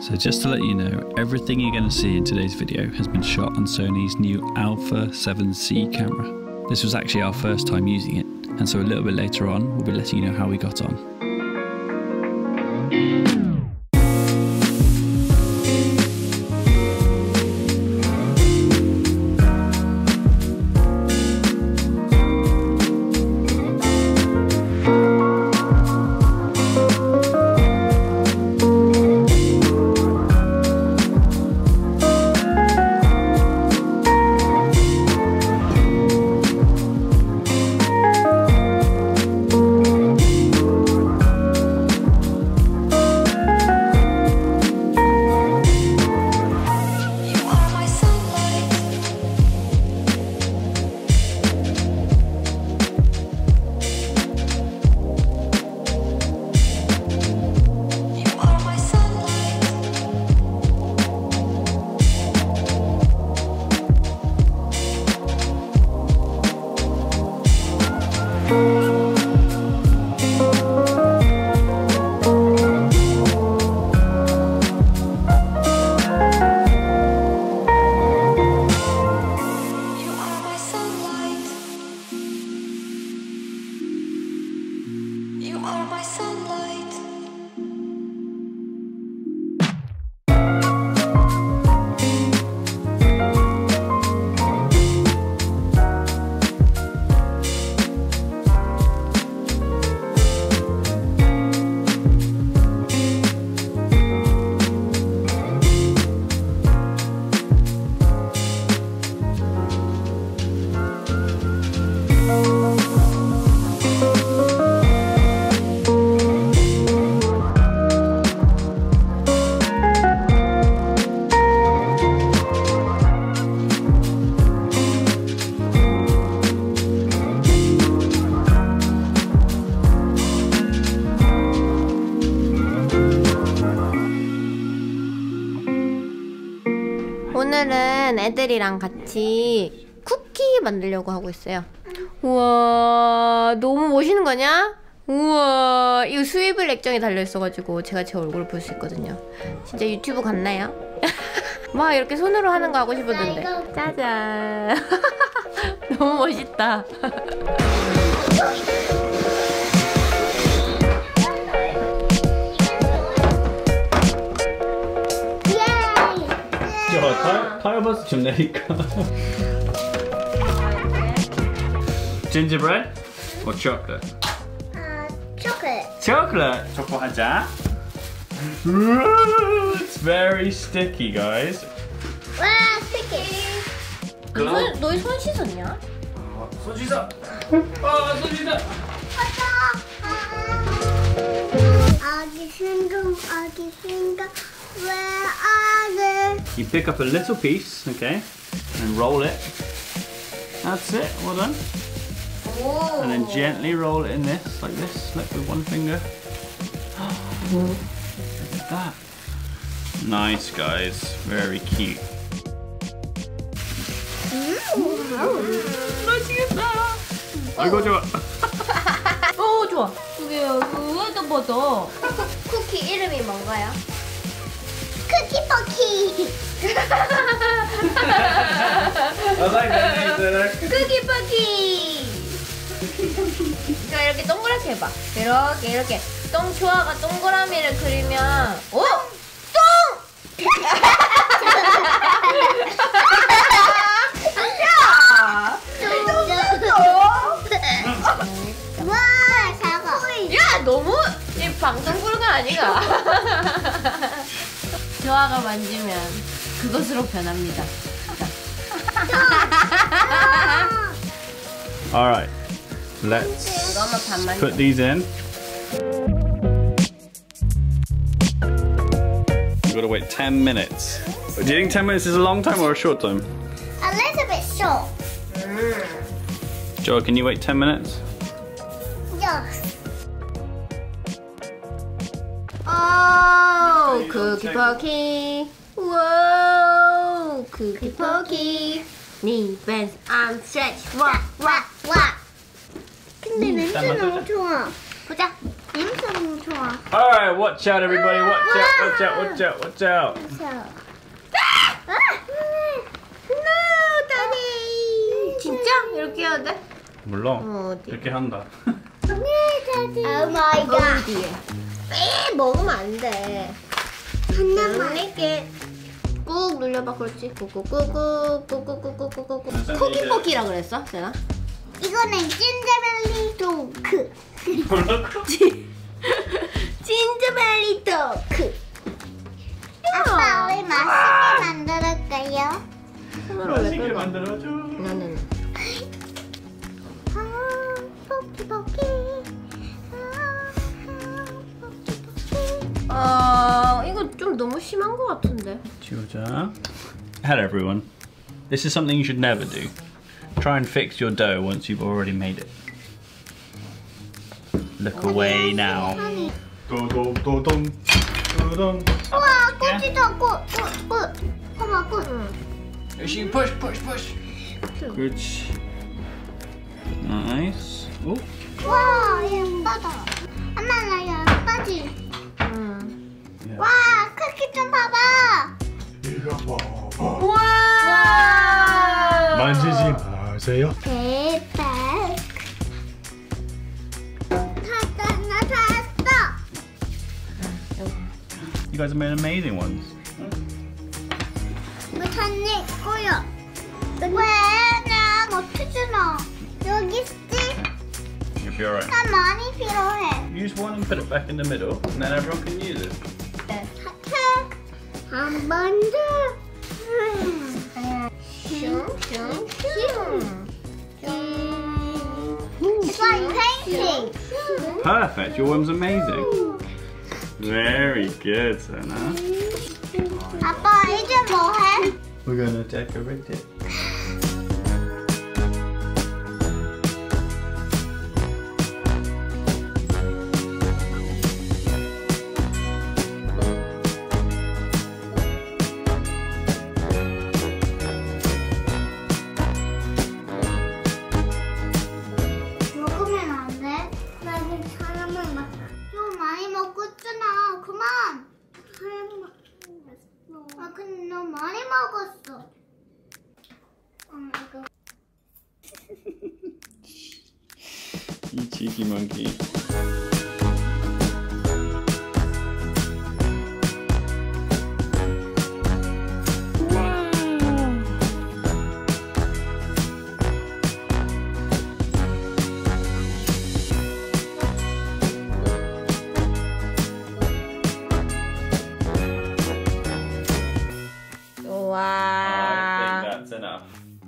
So just to let you know, everything you're going to see in today's video has been shot on Sony's new Alpha 7C camera. This was actually our first time using it, and so a little bit later on we'll be letting you know how we got on. 오늘은 애들이랑 같이 쿠키 만들려고 하고 있어요. 우와, 너무 멋있는 거냐? 우와, 이거 수입을 액정에 달려있어가지고 제가 제 얼굴을 볼 수 있거든요. 진짜 유튜브 같나요? 막 이렇게 손으로 하는 거 하고 싶었는데. 짜잔. 너무 멋있다. 타이어버스 좀 내니까. Gingerbread or chocolate? Chocolate. Chocolate. 초코 한 잔. It's very sticky, guys. 와, sticky. 너희 손 씻었냐? 손 씻어. 손 씻어. 아기 생각. Where are they? You pick up a little piece, okay, and roll it. That's it. Well done. 오. And then gently roll it in this, like with one finger. Look at that. Nice, guys. Very cute. 맛있겠다. 아이고 좋아. 좋아. 그게 왜도 뭐도. 쿠키 이름이 뭔가요? 쿠키퍼키. I like that name better. 쿠키퍼키. 자, 이렇게 동그랗게 해봐. 이렇게 똥초아가 동그라미를 그리면 오! 똥! 야! 와, 작아. 야, 너무 이 방송불가 아니가? 조아가 만지면 그것으로 변합니다. All right, let's put these in. We've got to wait 10 minutes. Do you think 10 minutes is a long time or a short time? A little bit short. Joa, can you wait 10 minutes? Yes. 오, 쿠키퍼키. 우와, 쿠키퍼키. Knees, arms stretch. 와. 근데 냄새 너무 좋아. 보자. 냄새 엄청 좋아. Alright, watch out everybody, watch out, watch out, watch out, watch out. 진짜? 이렇게 해야 돼? 몰라. 어디? 이렇게 한다. 오 마이 거울 갓. 뒤에. 먹으면 안 돼. 하나만. 이렇게 꾹 눌려봐. 그렇지. 꾹꾹꾹꾹꾹꾹꾹꾹꾹꾹. 쿠키 포키라 그랬어? 제가? 이거는 진저벨리 도크. 뭐라고? 진저벨리 토크. 아빠 우리 맛있게 만들었어요. 손으로 왜 맛있게 긁어? 만들어줘. 나는. 아, 포키 포키. 이거 좀 너무 심한 것 같은데. 지우자. Hello everyone. This is something you should never do. Try and fix your dough once you've already made it. Look away now. 도동도동 도동. 우와 꽃이다 꽃. 봐봐 꽃. Push, push, push. Good. Nice. Oh. 와 예쁘다. 엄마 나 예쁘지? 와 크기 좀 봐봐. 이거 봐봐. 우와. 만지지 마세요. 대박. 나 다 You guys have made amazing ones. 이거 단내 거야. 왜나 못해주나? 여기 있지? You'll be alright. 나 많이 필요해. Use one and put it back in the middle, and then everyone can use it. 하트 한 번 더. It's like painting. Perfect. Your one's amazing. Very good, Sona. 아빠 이제 뭐 해? We're gonna decorate it. 먹으면 안 돼? 나 지금 사람을 좀 많이 먹고 있잖아. 그만. 사람을 아 근데 너 많이 먹었어. 이거. You cheeky monkey. I think that's enough.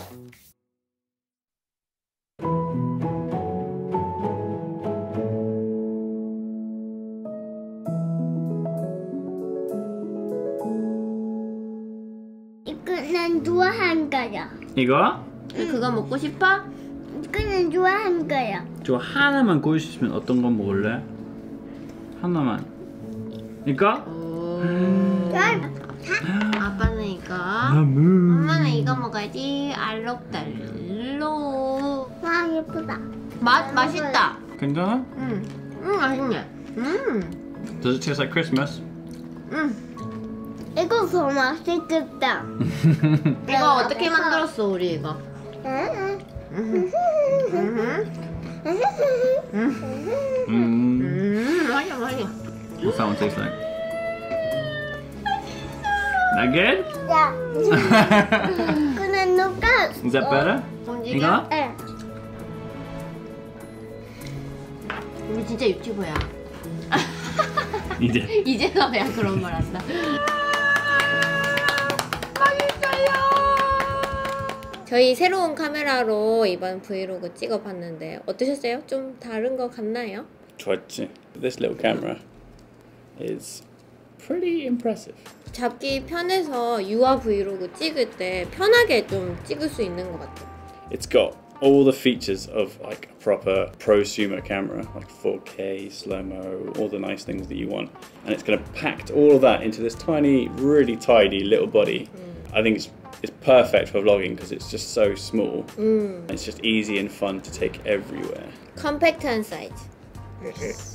이거는 좋아한 거야. 이거? 그거 먹고 싶어? 이거는 좋아한 거야. 저 하나만 고를 수 있으면 어떤 건 먹을래? 하나만. 이거? 아빠는 이거. 아무. 엄마는 이거 먹어야지. 알록달록. 와 예쁘다. 맛있다. 괜찮아? 맛있네. Does it taste like Christmas? 이거 더 맛있겠다. 이거 어떻게 만들었어 우리 이거? 맛있어 맛있어. What's that one taste like? That good? 야. 그는 누가? Is that better? 이거? 네. 우리 진짜 유튜버야. 이제. 이제가 왜 그런 말 한다. 맛있어요. 저희 새로운 카메라로 이번 브이로그 찍어봤는데 어떠셨어요? 좀 다른 거 같나요? 좋았지. This little camera is pretty impressive. 잡기 편해서 유아 브이로그 찍을 때 편하게 좀 찍을 수 있는 것 같아요. It's got all the features of like a proper prosumer camera, like 4K, slow-mo, all the nice things that you want. And it's kind of packed all of that into this tiny, really tidy little body. I think it's perfect for vlogging because it's just so small. It's just easy and fun to take everywhere. 컴팩트한 사이즈.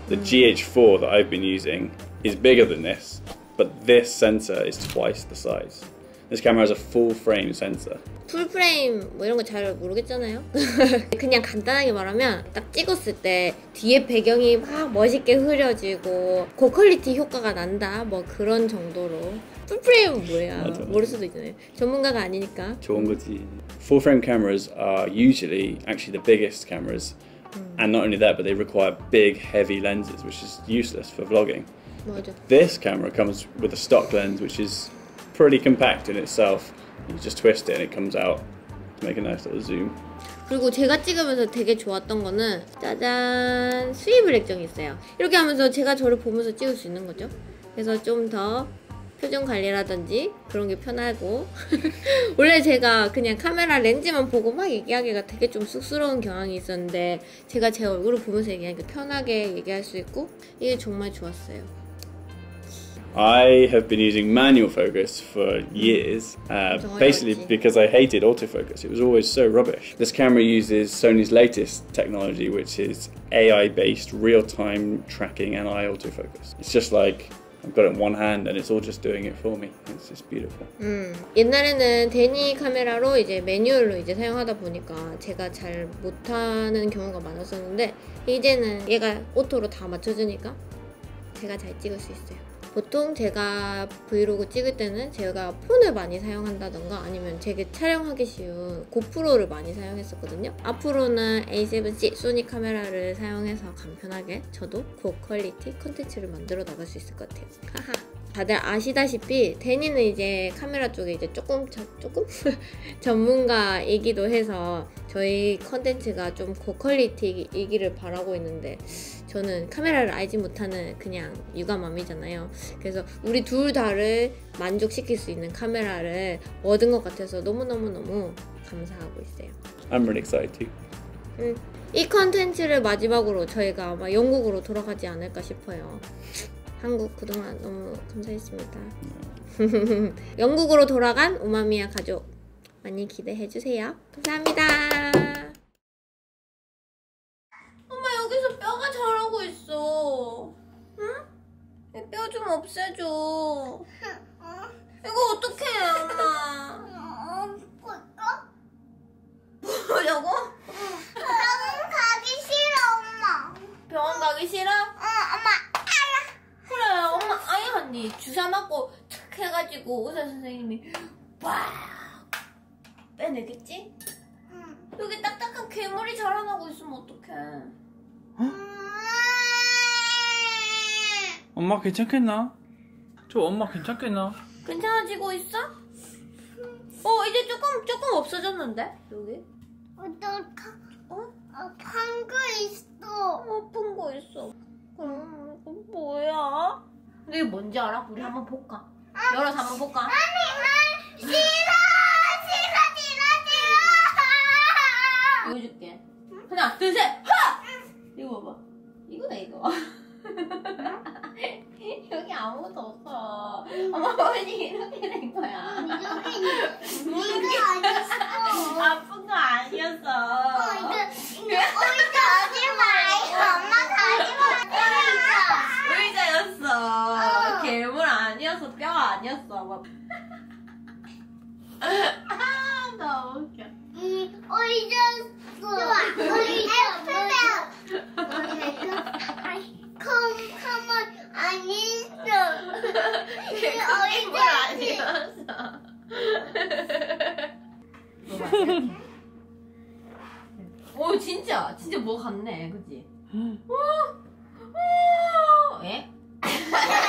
The GH4 that I've been using is bigger than this, but this sensor is twice the size. This camera has a full frame sensor. 풀프레임 뭐 이런 거 잘 모르겠잖아요. 그냥 간단하게 말하면 딱 찍었을 때 뒤에 배경이 막 멋있게 흐려지고 고퀄리티 효과가 난다 뭐 그런 정도로. 풀프레임은 뭐야? 맞아. 모를 수도 있잖아요. 전문가가 아니니까. 좋은 거지. Full frame cameras are usually actually the biggest cameras, and not only that, but they require big, heavy lenses, which is useless for vlogging. 맞아. This camera comes with a stock lens, which is pretty compact in itself. You just twist it and it comes out to make a nice little zoom. 그리고 제가 찍으면서 되게 좋았던 거는 짜잔 스위블 액정이 있어요. 이렇게 하면서 제가 저를 보면서 찍을 수 있는 거죠. 그래서 좀 더 표정 관리라든지 그런 게 편하고 원래 제가 그냥 카메라 렌즈만 보고 막 얘기하기가 되게 좀 쑥스러운 경향이 있었는데 제가 제 얼굴을 보면서 얘기하니까 편하게 얘기할 수 있고 이게 정말 좋았어요. I have been using manual focus for years, basically because I hated autofocus. It was always so rubbish. This camera uses Sony's latest technology, which is AI-based real-time tracking and eye autofocus. It's just like I've got it in one hand and it's all just doing it for me. It's just beautiful. 옛날에는 데니 카메라로 이제 매뉴얼로 이제 사용하다 보니까 제가 잘 못하는 경우가 많았었는데 이제는 얘가 오토로 다 맞춰주니까 제가 잘 찍을 수 있어요. 보통 제가 브이로그 찍을 때는 제가 폰을 많이 사용한다던가 아니면 되게 촬영하기 쉬운 고프로를 많이 사용했었거든요. 앞으로는 A7C 소니 카메라를 사용해서 간편하게 저도 고퀄리티 컨텐츠를 만들어 나갈 수 있을 것 같아요. 하하. 다들 아시다시피 데니는 이제 카메라 쪽에 이제 조금 전문가이기도 해서 저희 컨텐츠가 좀 고퀄리티이기를 바라고 있는데 저는 카메라를 알지 못하는 그냥 유감맘이잖아요. 그래서 우리 둘 다를 만족시킬 수 있는 카메라를 얻은 것 같아서 너무너무너무 감사하고 있어요. I'm really excited too. 이 컨텐츠를 마지막으로 저희가 아마 영국으로 돌아가지 않을까 싶어요. 한국 그동안 너무 감사했습니다. 영국으로 돌아간 우마미야 가족 많이 기대해주세요. 감사합니다. 엄마 여기서 뼈가 자라고 있어. 응? 뼈 좀 없애줘. 이거 어떡해 엄마. 볼까? 뭐라고? 병원 가기 싫어 엄마. 병원 가기 싫어? 엄마. 그래 엄마 아이 언니 주사 맞고 탁 해가지고 의사 선생님이 빡 빼내겠지? 여기 딱딱한 괴물이 자라나고 있으면 어떡해. 엄마 괜찮겠나? 저 엄마 괜찮겠나? 괜찮아지고 있어? 이제 조금 없어졌는데 여기? 어떡하? 아픈 거 있어. 아픈 거 있어. 그럼 이거 뭐야? 근데 이게 뭔지 알아? 우리 한번 볼까? 열어서 한번 볼까? 아니 싫어. 보여줄게. 하나, 둘, 셋, 하! 이거 봐봐. 이거다 이거. 여기 아무것도 없어. 엄마 왜 이렇게 된 거야? 이게 아니었어. 아픈 거 아니었어. 이거 하지 마. 엄마 가지 마. 의자였어. 괴물 아니었어. 뼈 아니었어. 너무 웃겨. 의자. 좋아. 의자. 컴컴은 아니었어. 괴물 아니었어. 오 진짜 뭐 같네, 그치? 오, 에?